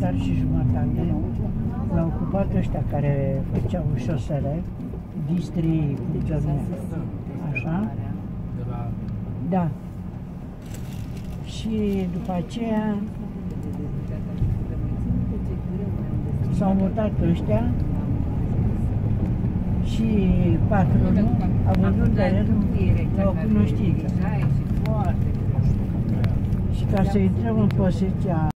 hectare și jumătate l-au ocupat ăștia care făceau șosele, distrii, așa. Da. Și după aceea s-au mutat ăștia și patronul a văzut terenul la o cunoștință. Și ca să intrăm în posesia